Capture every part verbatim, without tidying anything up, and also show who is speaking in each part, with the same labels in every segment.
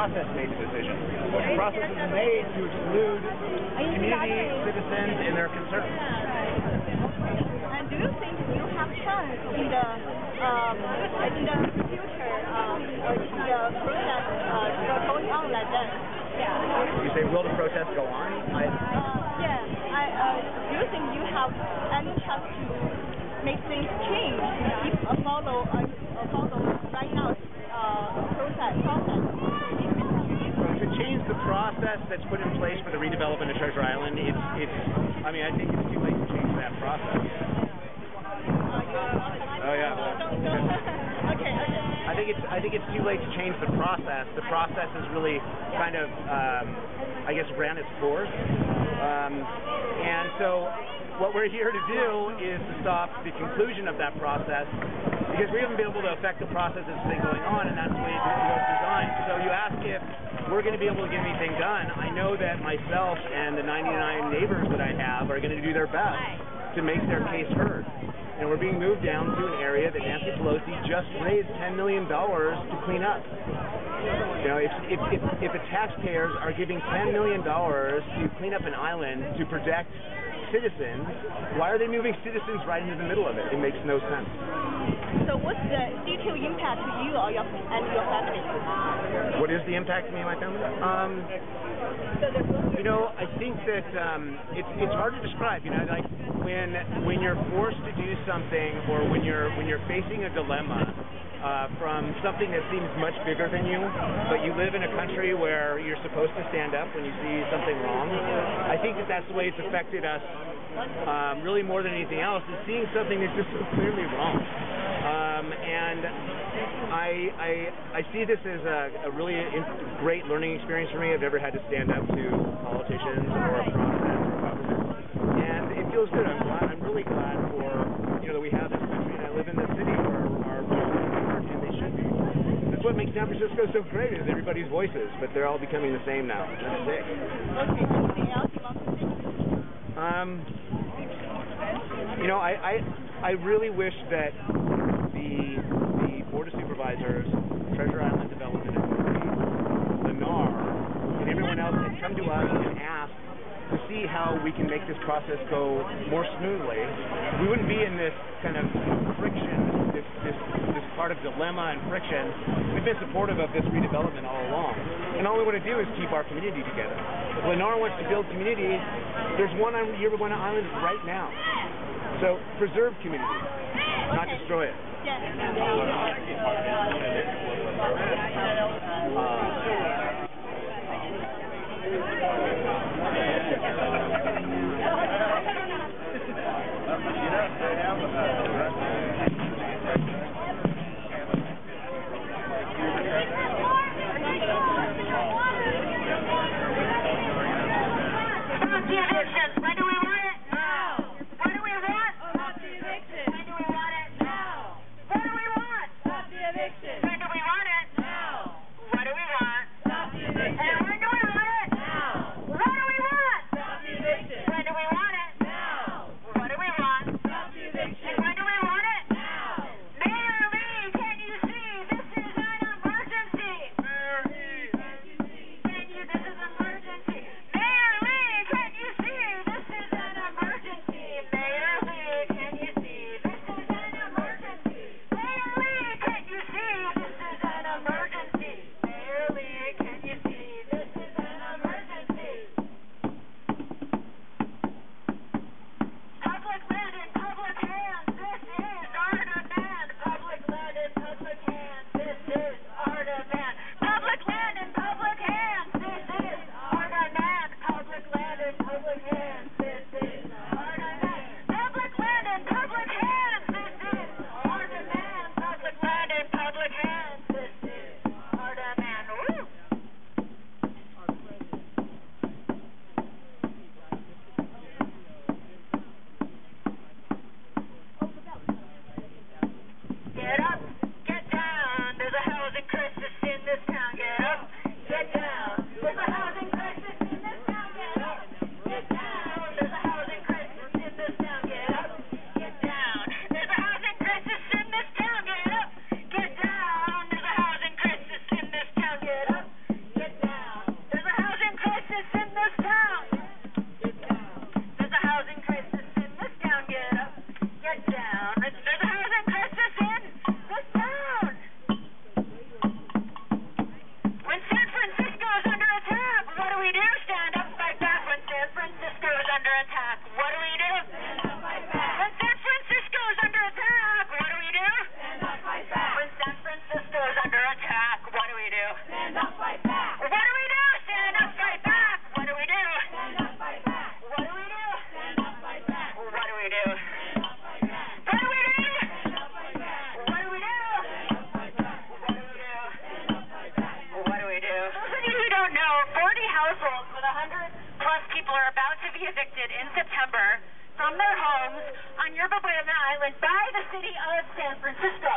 Speaker 1: process made the decision. The process was made to exclude community, citizens, and their concerns.
Speaker 2: And do you think you have chance in the um, in the future um, or in the process uh, going on like that?
Speaker 1: You say, will the protest go on? I,
Speaker 2: uh, yeah. I, uh, do you think you have any chance to make things change if a follow a, a follow right now uh, process process?
Speaker 1: To change the process that's put in place for the redevelopment of Treasure Island, it's it's. I mean, I think it's too late to change that process. Oh yeah.
Speaker 2: Okay. Okay.
Speaker 1: I think it's I think it's too late to change the process. The process is really kind of um, I guess ran its course, um, and so what we're here to do is to stop the conclusion of that process, because we haven't been able to affect the process that's been going on, and that's the way it was designed. So you ask if we're going to be able to get anything done. I know that myself and the ninety-nine neighbors that I have are going to do their best to make their case heard. And we're being moved down to an area that Nancy Pelosi just raised ten million dollars to clean up. You know, if, if, if, if the taxpayers are giving ten million dollars to clean up an island to protect citizens, why are they moving citizens right into the middle of it? It makes no sense.
Speaker 2: So what's the detailed impact to you or your, and your family?
Speaker 1: What is the impact to me and my family? Um, you know, I think that um, it's it's hard to describe. You know, like when when you're forced to do something, or when you're when you're facing a dilemma uh, from something that seems much bigger than you, but you live in a country where you're supposed to stand up when you see something wrong. I think that that's the way it's affected us. Um, really, more than anything else, is seeing something that's just so clearly wrong. Um, and I, I I see this as a, a really in, great learning experience for me. I've never had to stand up to politicians or a process or government, and it feels good. I'm glad. I'm really glad for you know that we have this country, and I live in the city where our voices are heard, and they should be. That's what makes San Francisco so great, is everybody's voices, but they're all becoming the same now. That's sick.
Speaker 2: Okay. Anything else you want to say?
Speaker 1: Um, you know, I, I I really wish that the the Board of Supervisors, Treasure Island Development Authority, Lennar, and everyone else had come to us and asked to see how we can make this process go more smoothly. We wouldn't be in this kind of friction, this this this part of dilemma and friction. We've been supportive of this redevelopment all along, and all we want to do is keep our community together. If Lennar wants to build community, there's one on Yerba Buena Island right now. So preserve community, not destroy it.
Speaker 2: Yeah.
Speaker 3: Stop the evictions. When do we want it? Now. What do we want? Stop the evictions. When do we want it? Now. What do we want? Stop the evictions. When do we want it? Now. What do we want? from their homes on Yerba Buena Island by the city of San Francisco.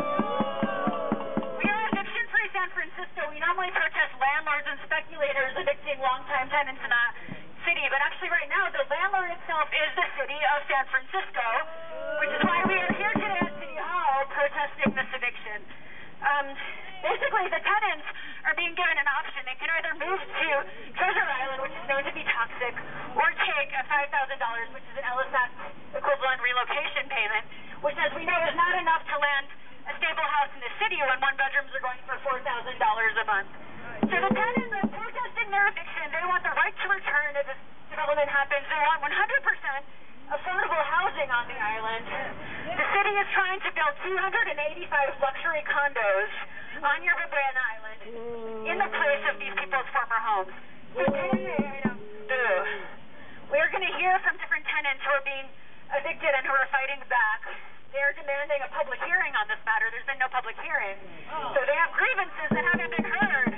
Speaker 3: We are Eviction-Free San Francisco. We normally protest landlords and speculators evicting longtime tenants in a city, but actually right now the landlord itself is the city of San Francisco, which is why we are here today at City Hall protesting this eviction. Um, basically, the tenants are being given an option. They can either move to Treasure Island, which is known to be toxic, or take a five thousand dollars, which is an L S Act equivalent relocation payment, which, as we know, is not enough to land a stable house in the city when one bedrooms are going for four thousand dollars a month. So the tenants are protesting their eviction. They want the right to return if this development happens. They want one hundred percent affordable housing on the island. The city is trying to build two hundred eighty-five luxury condos on Yerba Buena Island in the place of these people's former homes. So today, I know, ugh, we are going to hear from different tenants who are being evicted and who are fighting back. They are demanding a public hearing on this matter. There's been no public hearing. So they have grievances that haven't been heard.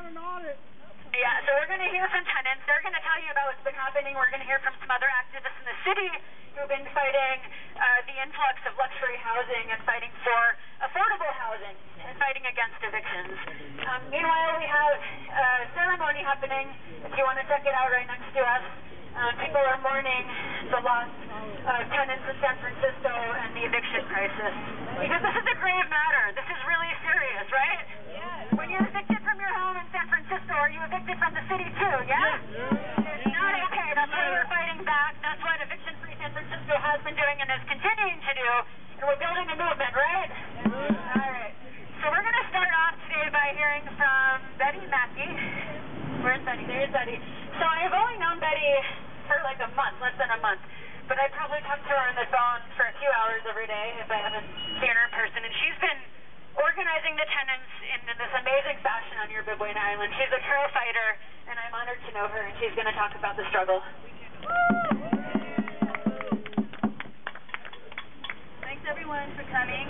Speaker 3: Yeah, so we're going to hear from tenants. They're going to tell you about what's been happening. We're going to hear from some other activists in the city who've been fighting uh, the influx of luxury housing and fighting for affordable housing and fighting against evictions. Um, meanwhile, we have a ceremony happening. If you want to check it out right next to us, uh, people are mourning the loss of tenants in San Francisco and the eviction crisis. Because this is a grave matter. This is really serious, right? Yeah. When you're evicted from your home in San Francisco, are you evicted from the city too, yeah? It's not okay. That's why we're fighting back. That's what Eviction-Free San Francisco has been doing and is continuing to do. And we're building a movement, right? All right. So we're going to start off today by hearing from Betty Mackey. Where's Betty? There's Betty. So I've only known Betty for like a month, less than a month. But I probably talked to her on the phone for a few hours every day if I haven't seen her in person. And she's been organizing the tenants in this amazing fashion on Yerba Buena Island. She's a trail fighter, and I'm honored to know her, and she's going to talk about the struggle.
Speaker 2: Thanks everyone for coming.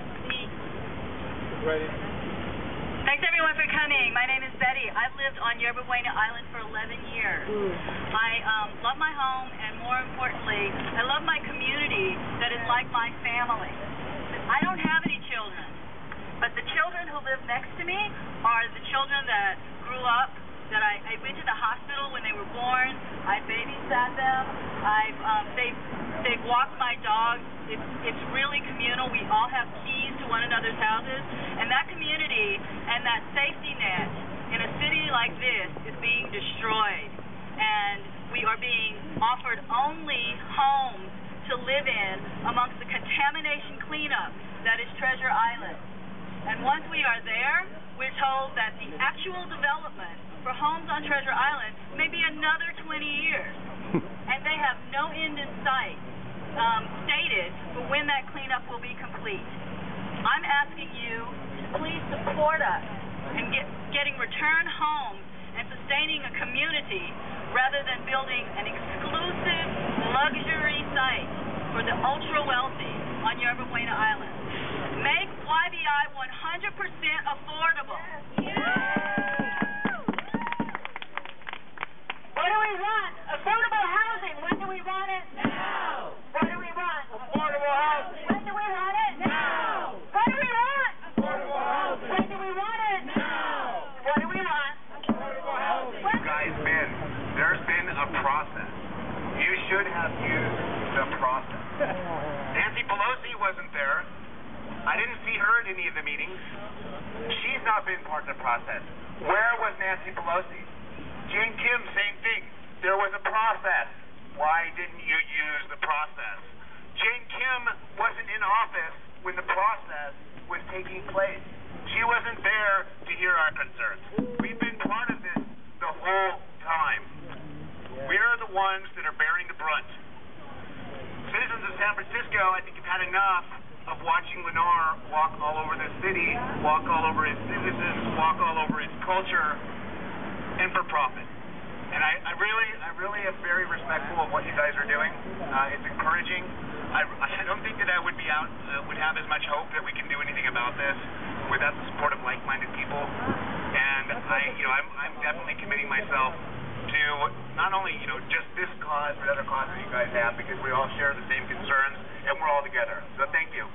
Speaker 1: Ready.
Speaker 2: Thanks everyone for coming. My name is Betty. I've lived on Yerba Buena Island for eleven years. Mm. I um, love my home, and more importantly, I love my community that is like my family. I don't have any children, but the children who live next to me are the children that grew up, that I, I went to the hospital when they were born. I babysat them. I've um, they've they've walked my dog. It's it's really communal. We all have keys to one another's houses, and that community and that safety net in a city like this is being destroyed, and we are being offered only homes to live in amongst the contamination cleanup that is Treasure Island. And once we are there, we're told that the actual development for homes on Treasure Island may be another twenty years, and they have no end in sight um, stated for when that cleanup will be complete. I'm asking you to please support us in get, getting return homes and sustaining a community rather than building an exclusive luxury site for the ultra-wealthy on Yerba Buena Island. Make Y B I one hundred percent affordable.
Speaker 3: What do we want? Affordable housing. When do we want it? Now. What do we want? Affordable housing. When do we want it? Now. What do we want? Affordable housing. When do we want it? Now. What do we want? Affordable housing.
Speaker 4: You guys been, there's been a process. You should have used the process. Nancy Pelosi wasn't there. I didn't see her at any of the meetings. She's not been part of the process. Where was Nancy Pelosi? Jane Kim, same thing. There was a process. Why didn't you use the process? Jane Kim wasn't in office when the process was taking place. She wasn't there to hear our concerns. We've been part of this the whole time. We're the ones that are bearing the brunt. Citizens of San Francisco, I think, have had enough of watching Lennar walk all over the city, walk all over its citizens, walk all over its culture, and for profit. And I, I really, I really am very respectful of what you guys are doing. Uh, it's encouraging. I, I don't think that I would be out, uh, would have as much hope that we can do anything about this without the support of like-minded people. And I, you know, I'm, I'm definitely committing myself to to not only, you know, just this cause, but other causes you guys have, because we all share the same concerns, and we're all together. So thank you.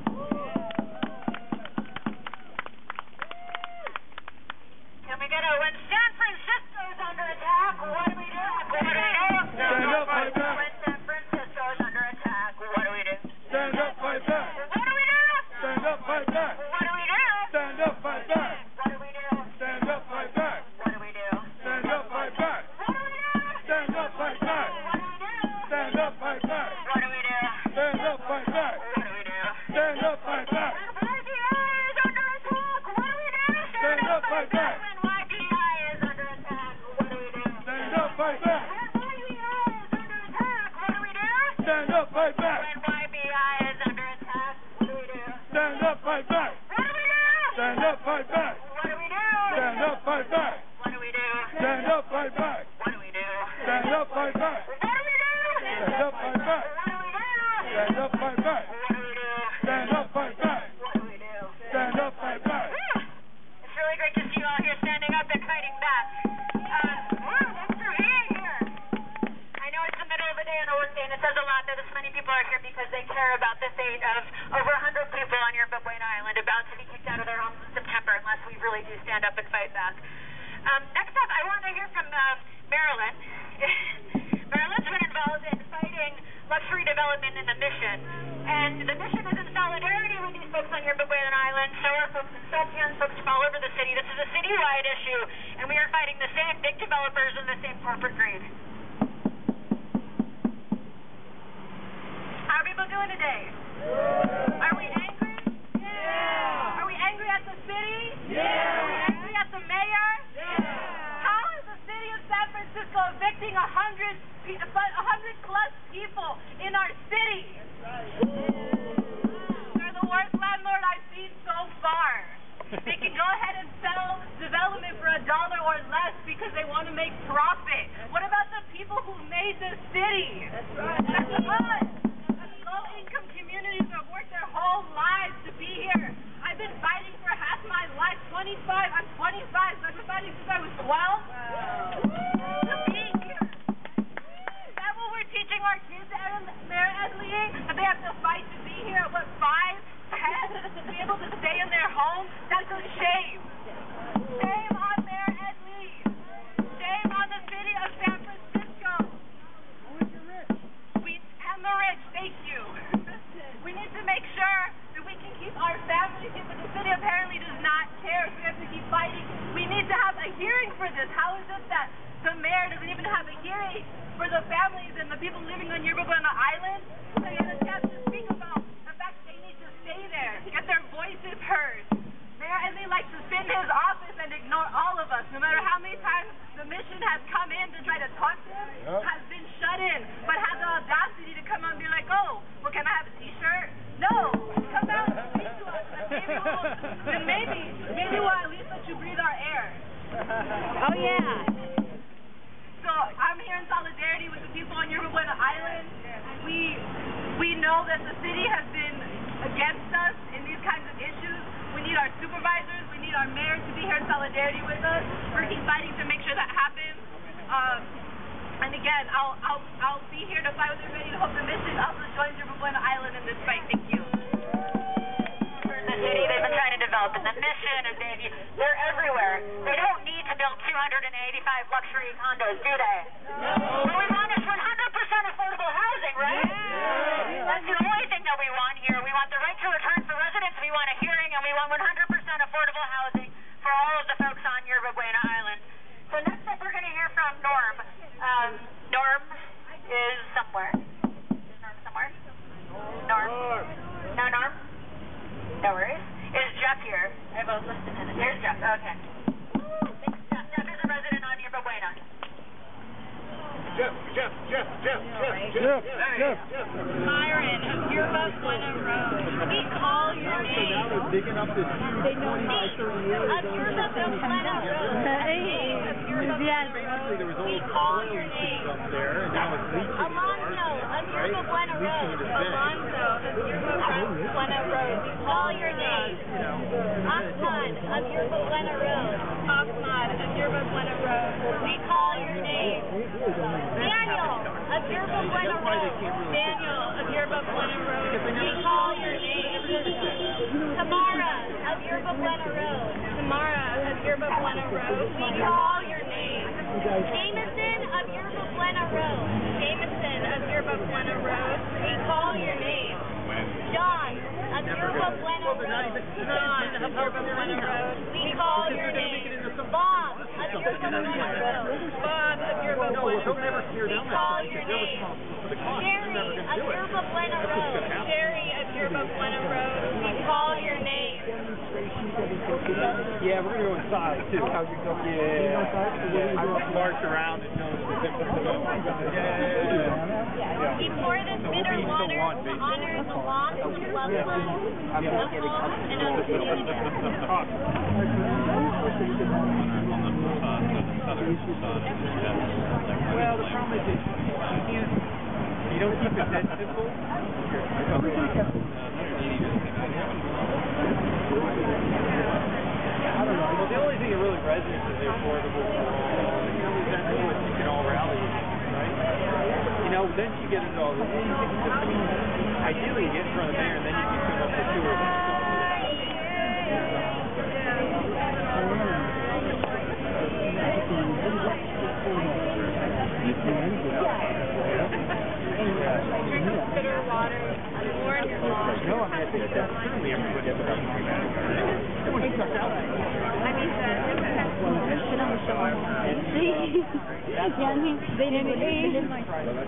Speaker 3: Can we get a, when San Francisco's under attack, what do we do? What do we do?
Speaker 5: Stand up, fight back.
Speaker 3: When San Francisco's under attack, what do we do?
Speaker 5: Stand up, fight back.
Speaker 3: What do we do?
Speaker 5: Stand up, fight back.
Speaker 3: What do we do?
Speaker 5: Stand up, fight back.
Speaker 3: What do we do?
Speaker 5: Stand up, fight back.
Speaker 3: What do we do?
Speaker 5: Stand up, fight back.
Speaker 3: What do we do?
Speaker 5: Stand up, fight back.
Speaker 3: What do we do?
Speaker 5: Stand up, fight back.
Speaker 3: What do we do?
Speaker 5: Stand up, fight back.
Speaker 3: What do we do?
Speaker 5: Stand up, fight back.
Speaker 3: When Y P I is under attack, what do we do?
Speaker 5: Stand up, fight back.
Speaker 3: When Y P I is under attack, what do we do?
Speaker 5: Stand up, fight back.
Speaker 3: When Y P I is under attack, what do we do?
Speaker 5: Stand up, fight back.
Speaker 3: When Y P I is under attack, what do we do?
Speaker 5: Stand up, fight back.
Speaker 3: What do we do?
Speaker 5: Stand up, fight back.
Speaker 3: What do we do?
Speaker 5: Stand up, fight back.
Speaker 3: What do we do?
Speaker 5: Stand up, fight back.
Speaker 3: What do we do?
Speaker 5: Stand up, fight back.
Speaker 3: What do we do?
Speaker 5: Stand up, fight back.
Speaker 3: What do we do?
Speaker 5: Stand up, fight back.
Speaker 3: What do we do?
Speaker 5: Stand up, fight back.
Speaker 3: What do we do?
Speaker 5: Stand up, fight back.
Speaker 3: It's really great to see you all here standing up and fighting back. Uh, woo, thanks for being here. I know it's the middle of the day on a work day, and it says a lot that this many people are here because they care about the fate of over one hundred people on Yerba Buena Island about to be kicked out of their homes in September unless we really do stand up and fight back. Um, next up, I want to hear from uh, Marilyn. Marilyn's been involved in fighting luxury development in the Mission, and the Mission is in solidarity with these folks on Yerba Buena Island, so are folks in Sochian, folks from all over the city. This is a citywide issue, and we are fighting the same big developers and the same corporate greed. How are people doing today? Are we angry? Yeah. Are we angry at the city? Yeah. Are we angry at the mayor? Yeah. How is the city of San Francisco evicting a hundred, a hundred plus people in our city? They're the worst landlord I've seen so far. They can go ahead and sell development for a dollar or less because they want to make profit. What about the people who made this city? That's right. That's us. Low-income communities have worked their whole lives to be here. I've been fighting for half my life. twenty-five. I'm twenty-five. So I've been fighting since I was twelve. Wow. To be here. Is that what we're teaching our kids, Mayor Edley? That they have to fight to be here at what, five, ten, to be able to stay in their home? That's a shame. Shame on Mayor Edley. Shame on the city of San Francisco. We and the rich. Thank you. We need to make sure that we can keep our families here, but the city apparently does not care, so we have to keep fighting. We need to have a hearing for this. How is it that the mayor doesn't even have a hearing for the families and the people living on Yerba Buena Island to get a chance to speak about the fact that they need to stay there, to get their voices heard? Mayor Edley likes to sit in his office and ignore all of us, no matter how many times the Mission has come in to try to talk to him, yep. Has been shut in, but has the audacity to come out and be like, oh, well, can I have a t-shirt? No, come out and speak to us, and maybe we'll, then maybe, maybe we'll at least let you breathe our air.
Speaker 6: Oh, yeah.
Speaker 3: So I'm here in solidarity with the people on Yerba Buena Island. We, we know that the city has been against us in these kinds of issues. We need our supervisors, we need our mayor to be here in solidarity with us. We're keep fighting to make sure that happens. Um, and again, I'll, I'll, I'll be here to fight with everybody to hope the Mission also joins Yerba Buena Island in this fight. Thank you. For the city, they've been trying to develop, and the Mission, and they, they're everywhere. They don't need to build two hundred eighty-five luxury condos, do they? No. What we want is one hundred percent affordable housing, right? Yeah. That's the only thing that we want here. We want the right to return for residents, we want a hearing, and we want one hundred percent affordable housing for all of the folks on Yerba Buena Island. So next up, we're going to hear from Norm. Um, Norm is somewhere. Is Norm somewhere? Norm? No, Norm? No worries. Is Jeff here? I both listed in it. Here's Jeff. Okay. Thanks, Jeff. Jeff is a resident on Yerba Buena.
Speaker 4: Jeff, Jeff, Jeff, Jeff, Jeff,
Speaker 5: Jeff, Jeff, Jeff.
Speaker 6: Myron of Yerba Buena Road. We call your name.
Speaker 5: So now they're digging up this
Speaker 6: They know me. Of Yerba Buena Road. Hey. Of Yerba Buena Road. We call your name.
Speaker 5: up there, and now it's leaching.
Speaker 6: Alonzo of Yerba Buena Road. Alonzo of Yerba Buena Road. We call your name. Ahmad of Yerba Buena Road. Ahmad of Yerba Buena Road. We call your name. Daniel of Yerba Buena Road, we call your name. Tamara of Yerba Buena Road. Tamara of Yerba Buena Road, we call your name. Jameson of Yerba Buena Road. Jameson of Yerba Buena Road, we call your name. John of Yerba Buena Road. John of Yerba Buena Road, we call your name. Bob of Yerba Buena Road. Bob of Yerba Buena Road, we call your name. Sherry of Yerba Buena Road. Sherry of Yerba Buena Road, we call your name.
Speaker 5: Yeah, we're gonna go inside too. How you go? Yeah. I march around and know the difference of it. Yeah.
Speaker 6: We pour this bitter water to honor the loss of loved ones, alcohol, and other
Speaker 5: Well, the problem is that you can't, you don't keep it that simple. I don't know. Well, the only thing that really resonates is the affordable for all. You know, that's what you can all rally against, right? You know, then you get into all this. Ideally, you get in front of the mayor, and then you can come up with two or three.
Speaker 6: bitter water, mourn your loss.
Speaker 5: No, I mean, I think that's certainly everybody has got to do that. Everyone stuck out.
Speaker 6: I mean, yeah, they didn't like
Speaker 5: But I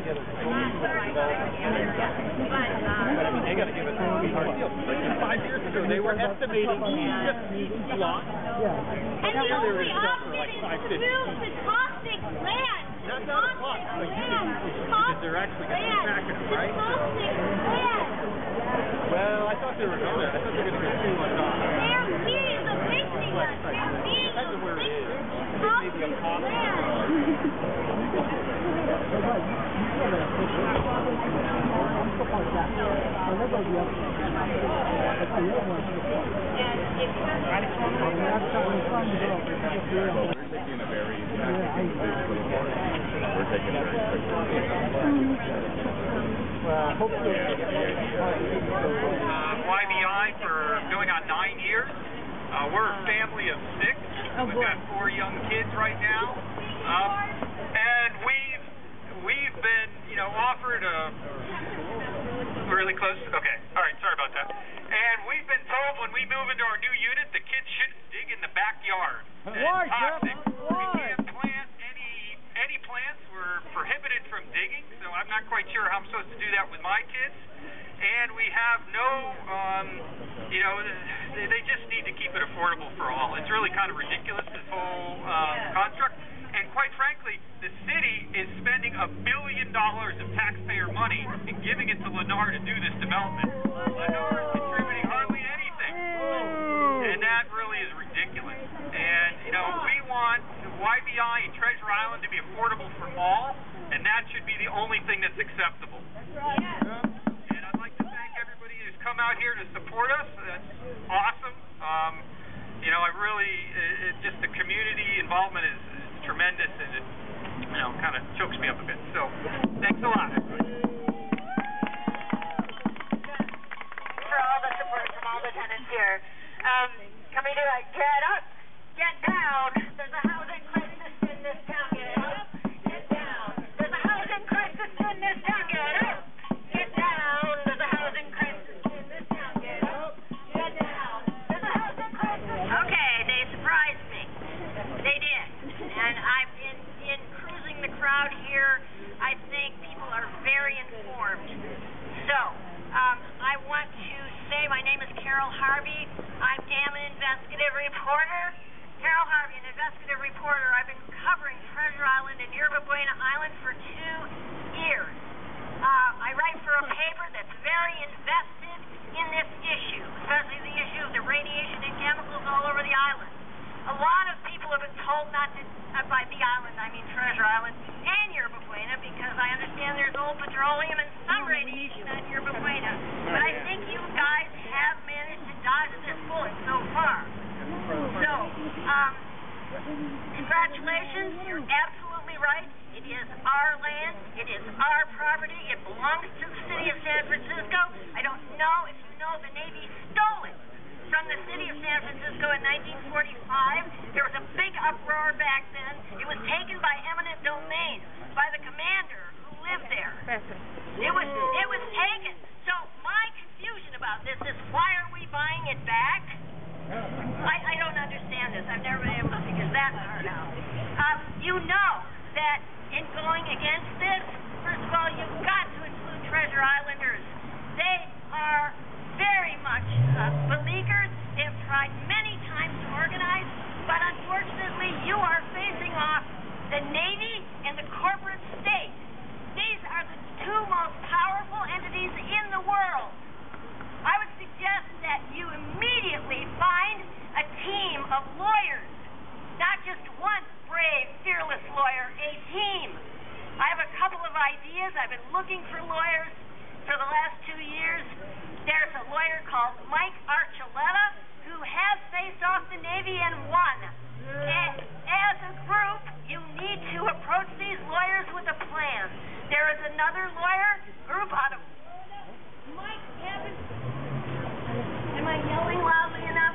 Speaker 5: mean, they got to give us a hard deal. Like five years ago, they were estimating fifty lots.
Speaker 6: and the only option is to move to toxic land.
Speaker 5: Not not a plot, but you can because they're actually going to track it, right?
Speaker 6: Toxic land.
Speaker 5: Well, I thought they were going to. I thought they were going to go two on top.
Speaker 6: They're being evicting us. They're being
Speaker 5: Depends on where it is.
Speaker 6: toxic
Speaker 5: Maybe a pop.
Speaker 7: We're taking it very quickly.
Speaker 5: Well, hopefully.
Speaker 4: Uh, Y B I for going on nine years. Uh, we're a family of six. We've got four young kids right now. Um, and we've we've been, you know, offered a really close. Okay, all right, sorry about that. And we've been told when we move into our new unit, the kids shouldn't dig in the backyard.
Speaker 5: Why, Jeff?
Speaker 4: Toxic. We can't plant any any plants. We're prohibited from digging, so I'm not quite sure how I'm supposed to do that with my kids. And we have no, um, you know, they, they just need to keep it affordable for all. It's really kind of ridiculous, this whole uh, construct. And quite frankly, the city is spending a billion dollars of taxpayer money and giving it to Lennar to do this development. Lennar is contributing hardly anything. And that really is ridiculous. And, you know, we want Y B I and Treasure Island to be affordable for all, and that should be the only thing that's acceptable. And I'd like to thank everybody who's come out here to support us. That's awesome. Um, you know, I really, it, it just the community involvement is, is tremendous, and it, you know, kind of chokes me up a bit. So, thanks a lot.
Speaker 3: For all the support from all the tenants here. Um, can we do it? Get up, get down. There's a housing crisis in this town. Get up, get down. There's a housing crisis in this town. Get up, get down. There's a housing crisis in this town. Get up, get down. There's a housing crisis.
Speaker 2: Okay, they surprised me. They did. And I've been in cruising the crowd here. I think people are very informed. So, um, I want to say my name is Carol Harvey. I'm damn an investigative reporter. Carol Harvey, an investigative reporter. I've been covering Treasure Island and Yerba Buena Island for two years. Uh, I write for a paper that's very invested in this issue, especially the issue of the radiation and chemicals all over the island. A lot of people have been told not to, uh, by the island, I mean Treasure Island, and Yerba Buena, because I understand there's old petroleum and some radiation at Yerba Buena. But I think you guys have managed to dodge this bullet so far. So, um, congratulations, you're absolutely right. It is our land.
Speaker 3: It is our property. It belongs to the city of San Francisco. I don't know if you know the Navy stole it from the city of San Francisco in nineteen forty-five. There was a big uproar back then. It was taken by eminent domain by the commander who lived there. It was it was taken. So my confusion about this is, why are we buying it back? I, I don't understand this. I've never been able to figure that part out. Um, you know that in going against this, first of all, you've got to include Treasure Islanders. They are very much uh, beleaguered. They have tried many times to organize, but unfortunately you are facing off the Navy and the corporate state. These are the two most powerful entities in the world. I would suggest that you immediately find a team of lawyers, not just one brave, fearless lawyer, a team. I have a couple of ideas. I've been looking for lawyers for the last two years. There's a lawyer called Mike Archuleta who has faced off the Navy and won. A- as a group, you need to approach these lawyers with a plan. There is another lawyer group out of Mike Kevin. Am I yelling loudly enough?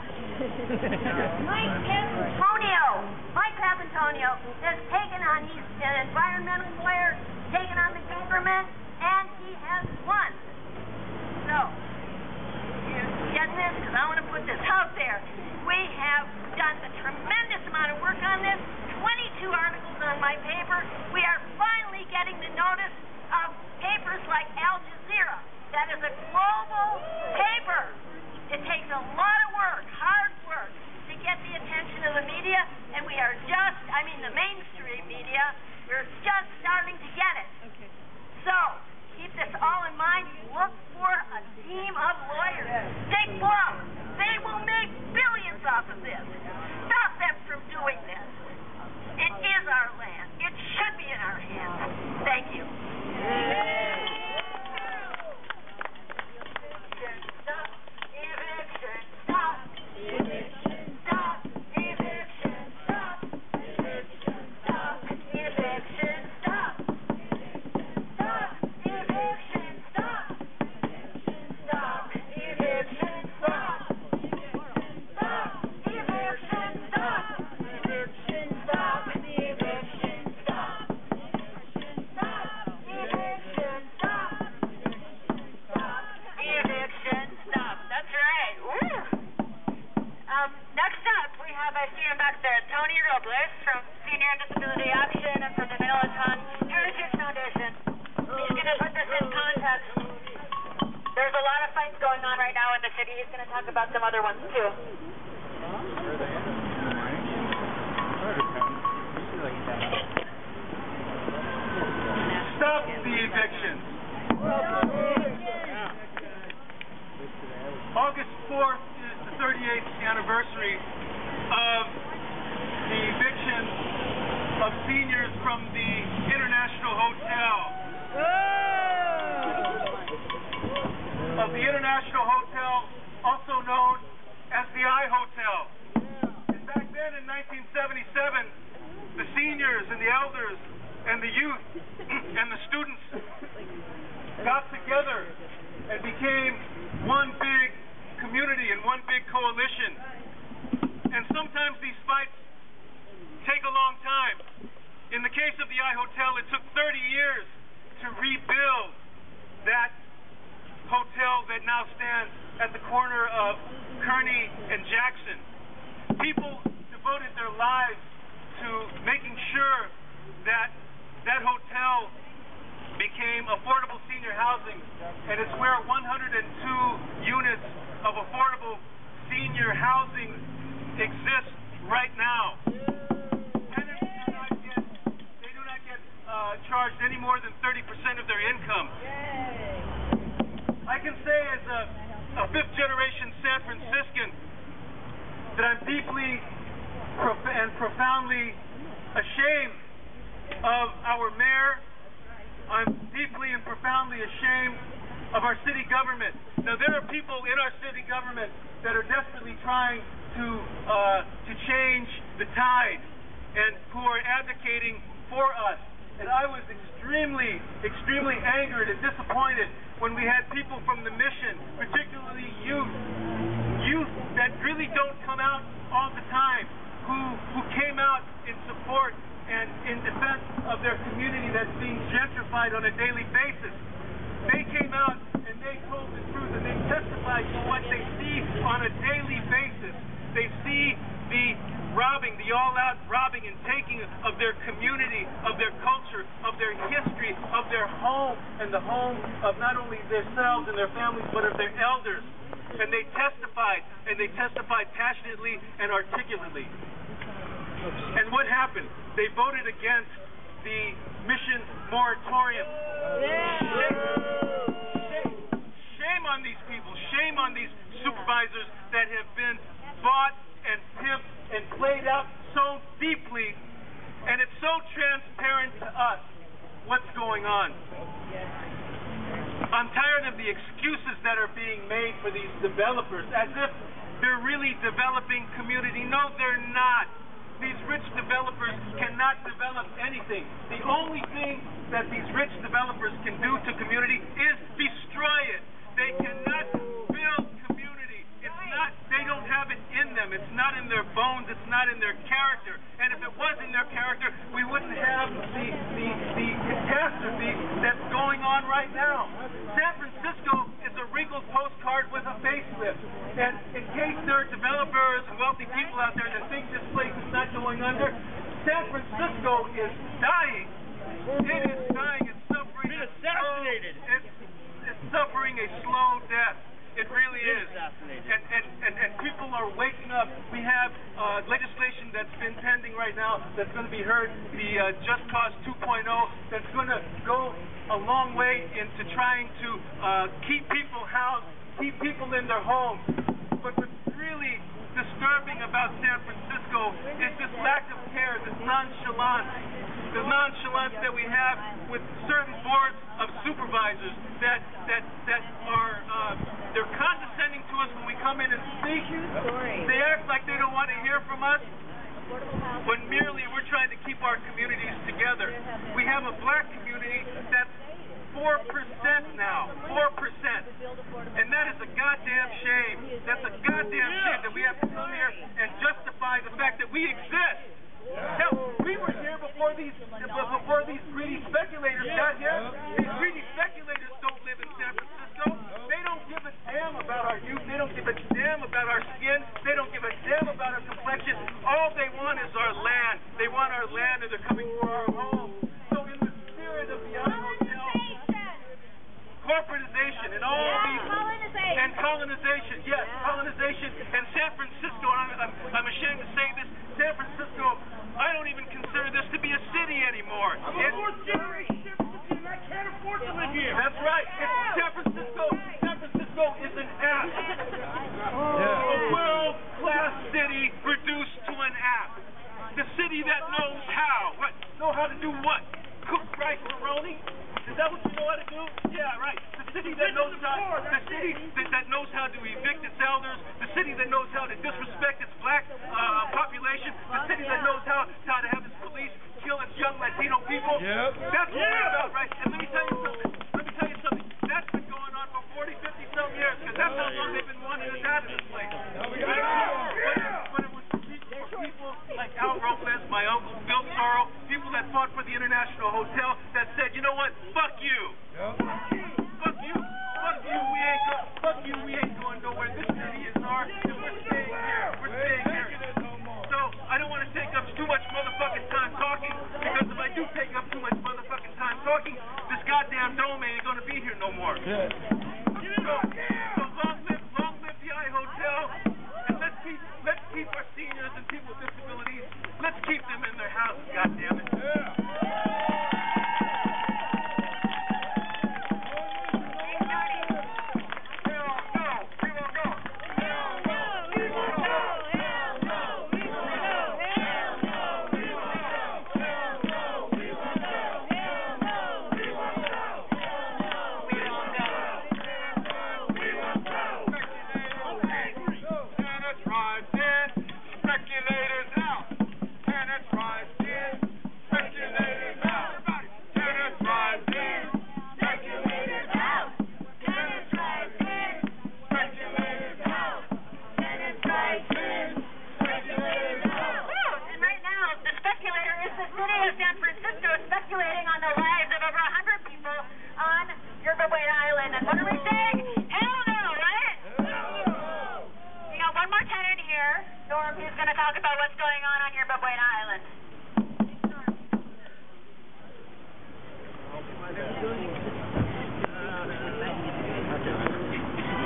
Speaker 3: Mike Papantonio. Mike Papantonio has taken on, he's an environmental lawyer, taken on the government, and he has won. So, you're getting this? Because I want to put this out there. We have done a tremendous amount of work on this, twenty-two articles on my paper. We are finally getting the notice of papers like Al Jazeera. That is a global paper. It takes a lot of work, hard work, to get the attention of the media, and we are just, I mean the mainstream media, we're just starting to get it. Okay. So, keep this all in mind. Look for a team of lawyers. Take Blum. They will make billions off of this. Stop them from doing this. It is our land. It should be in our hands. Thank you. About some other ones too.
Speaker 8: Stop the evictions. August fourth is the thirty-eighth anniversary of the eviction of seniors from the International Hotel. Of the International Hotel, also known as the I Hotel. And back then in nineteen seventy-seven, the seniors and the elders and the youth and the students got together and became one big community and one big coalition. And sometimes these fights take a long time. In the case of the I Hotel, it took thirty years to rebuild that hotel that now stands at the corner of Kearny and Jackson. People devoted their lives to making sure that that hotel became affordable senior housing, and it's where one hundred two units of affordable senior housing exist right now. Tenants do not get, they do not get uh, charged any more than thirty percent of their income. I can say as a, a fifth-generation San Franciscan that I'm deeply prof- and profoundly ashamed of our mayor. I'm deeply and profoundly ashamed of our city government. Now, there are people in our city government that are desperately trying to uh, to change the tide and who are advocating for us. And I was extremely, extremely angered and disappointed when we had people from the mission, particularly youth, youth that really don't come out all the time, who, who came out in support and in defense of their community that's being gentrified on a daily basis. They came out and they told the truth and they testified to what they see on a daily basis. They see the robbing, the all-out robbing and taking of their community, of their culture, of their history, of their home, and the home of not only themselves and their families, but of their elders. And they testified, and they testified passionately and articulately. And what happened? They voted against the mission moratorium. Shame, shame, shame on these people. Shame on these supervisors that have been bought and pimped and played out so deeply. And it's so transparent to us what's going on. I'm tired of the excuses that are being made for these developers, as if they're really developing community. No, they're not. These rich developers cannot develop anything. The only thing that these rich developers can do to community is destroy it. They cannot build community. It's not, they don't have it in them. It's not in their bones. It's not in their character. And if it was in their character, we wouldn't have the, the, the catastrophe that's going on right now. San Francisco is a wrinkled postcard with a facelift. And in case there are developers and wealthy people out there that think this place is not going under, San Francisco is dying. It is dying. It's suffering.
Speaker 7: Been assassinated.
Speaker 8: Slow, it's, it's suffering a slow death. It really is. And, and, and, and people are waking up. We have uh, legislation that's been pending right now that's going to be heard, the uh, Just Cause two point oh, that's going to go a long way into trying to uh, keep people housed, keep people in their homes. But what's really disturbing about San Francisco is this lack of care, this nonchalance, the nonchalance that we have with certain boards of supervisors that that that are uh, they're condescending to us when we come in and speak. They act like they don't want to hear from us, when merely we're trying to keep our communities together. We have a black community that's four percent now, four percent, and that is a goddamn shame. That's a goddamn shame that we have to come here and justify the fact that we exist. Hell, we were here before these before these greedy speculators got here. These greedy speculators don't live in San Francisco. They don't give a damn about our youth. They don't give a damn about our skin. They don't give a damn about our complexion. All they want is our land. They want our land, and they're coming for our home. So in the spirit of the hotel, corporatization and all
Speaker 6: yeah,
Speaker 8: these
Speaker 6: colonization.
Speaker 8: and colonization, yes, colonization, and San Francisco. And I'm, I'm, I'm ashamed to say this, San Francisco. I don't even consider this to be a city anymore.
Speaker 7: I'm a fourth generation San Franciscan and I can't afford to live here.
Speaker 8: That's right. It's San Francisco. San Francisco is an app. Yeah. A world-class city reduced to an app. The city that knows how. What? Know how to do what? Cook rice macaroni? Is that what you know how to do? Yeah, right. The city that knows how. The city that, that knows how to evict its elders. The city that knows how to disrespect its black uh, population. The city that knows how, how to have its police kill its young Latino people. Yep. That's what we're about, right? And let me tell you something. Let me tell you something. That's been going on for forty, fifty some years, because that's how long they've been wanting us out of this place. But, but, but it was for people, for people like Al Robles, my uncle, Bill Sorrell, people that fought for the International Hotel, that said, you know what? Fuck you. Yep. Fuck you. Fuck you. We ain't go, fuck you. We ain't going nowhere. This city is ours, and we're staying here. We're staying here. So I don't want to take up too much motherfucking time talking, because if I do take up too much motherfucking time talking, this goddamn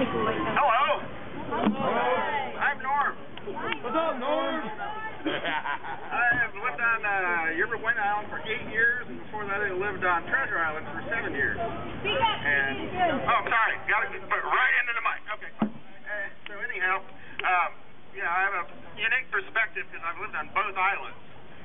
Speaker 4: Hello. I'm Norm.
Speaker 5: What's up, Norm?
Speaker 4: I have lived on uh, Yerba Buena Island for eight years, and before that I lived on Treasure Island for seven years. And, oh, sorry, got to put right into the mic. Okay, fine. Uh, so anyhow, um, you know, I have a unique perspective because I've lived on both islands.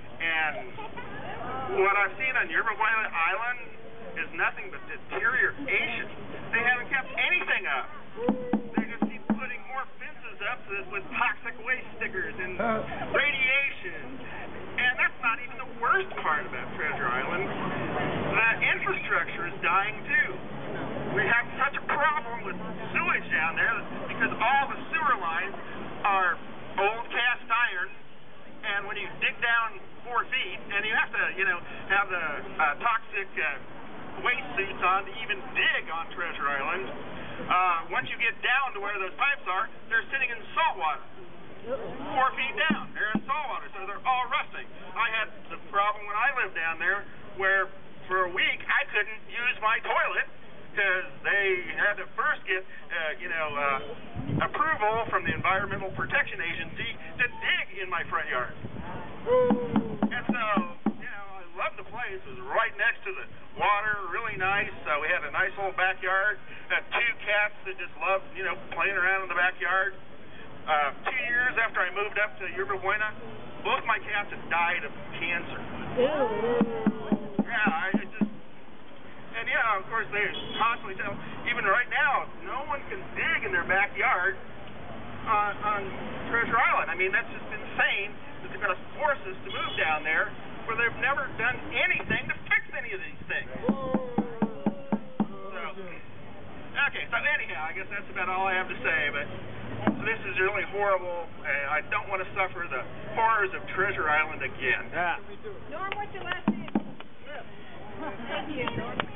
Speaker 4: And what I've seen on Yerba Buena Island is nothing but deterioration. They haven't kept anything up. They just keep putting more fences up with toxic waste stickers and radiation. And that's not even the worst part about Treasure Island. That infrastructure is dying too. We have such a problem with sewage down there because all the sewer lines are old cast iron. And when you dig down four feet, and you have to, you know, have the uh, toxic uh, waste suits on to even dig on Treasure Island. Uh, once you get down to where those pipes are, they're sitting in salt water. Four feet down, they're in salt water, so they're all rusting. I had the problem when I lived down there where for a week I couldn't use my toilet because they had to first get, uh, you know, uh, approval from the Environmental Protection Agency to dig in my front yard. And so, you know, I loved the place. It was right next to the water, really nice. Uh, we had a nice little backyard. Had two cats that just loved, you know, playing around in the backyard. Uh, two years after I moved up to Yerba Buena, both my cats had died of cancer. Yeah, I just, and yeah, of course they constantly tell, even right now, no one can dig in their backyard on, on Treasure Island. I mean, that's just insane that they're going to force us to move down there where they've never done anything to fix any of these things. So, okay, so anyhow, I guess that's about all I have to say, but so this is really horrible. Uh, I don't want to suffer the horrors of Treasure Island again.
Speaker 1: Yeah.
Speaker 6: Norm, what's your last name? Thank you.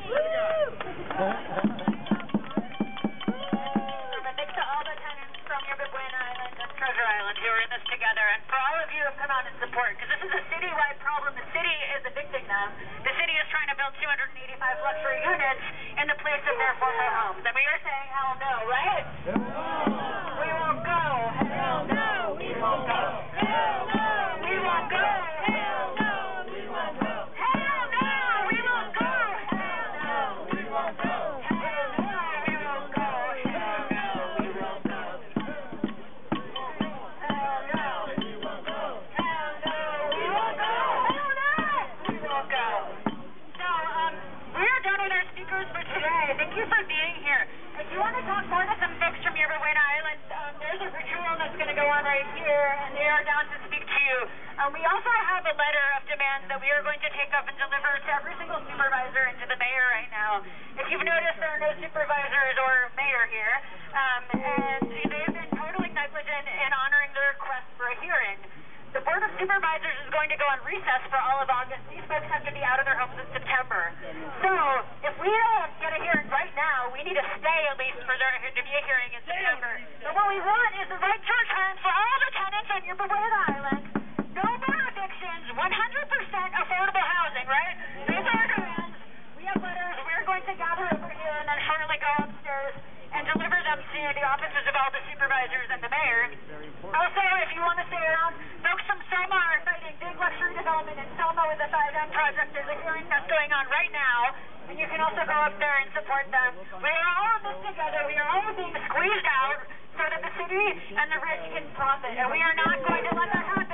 Speaker 3: Thanks to all the tenants from Yerba Buena Island and Treasure Island who are in this together, and for all of you who have come out in support, because this is a citywide problem. The city is evicting them. The city is trying to build two hundred eighty-five luxury units in the place of their former homes, and we are saying hell no, right? We won't go. Hell no. We won't go. Hell no. We won't go. Hell no. We won't go. Hell no. We won't go. Hell no. We won't go. Hell no. We won't go. Hell no. We won't go. Hell no. We won't go. Hell no. We won't go. Hell no. We won't go. So, um, we are done with our speakers for today. Thank you for being here. If you want to talk more to some folks from Yerba Buena Island, um, there's a ritual that's going to go on right here, and they are down to speak to you. Um, we also have a letter of demands that we are going to take up and deliver to every single supervisor and to the mayor right now. If you've noticed, there are no supervisors or mayor here, um, and they've been totally negligent in honoring the request for a hearing. The Board of Supervisors is going to go on recess for all of August. These folks have to be out of their homes in September. So, if we don't get a hearing right now, we need to stay at least for there to be a hearing in September. But what we want is the right to return for all the tenants on Yerba Buena Island. No more evictions, one hundred percent affordable housing, right? These are our demands. We have letters. We're going to gather over here and then shortly go upstairs and deliver them to the offices of all the supervisors and the mayor. Also, if you want to stay around, folks from Selma are fighting big luxury development in Selma with the five M project. There's a hearing that's going on right now, and you can also go up there and support them. We are all in this together. We are all being squeezed out so that the city and the rich can profit, and we are not going to let that happen.